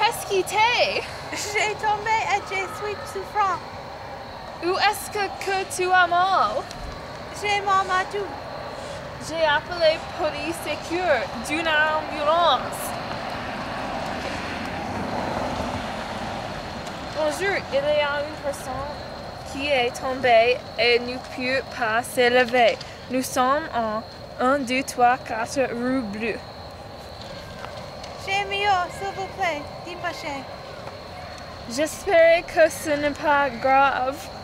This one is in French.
Qu'est-ce qui t'est? J'ai tombé et je suis souffrant. Où est-ce que tu as mal? J'ai mal à tout. J'ai appelé police sécure d'une ambulance. Bonjour, il y a une personne qui est tombée et ne peut pas s'élever. Nous sommes en 1, 2, 3, 4 rue Bleue. J'ai mieux, s'il vous plaît, dépêchez. J'espère que ce n'est pas grave.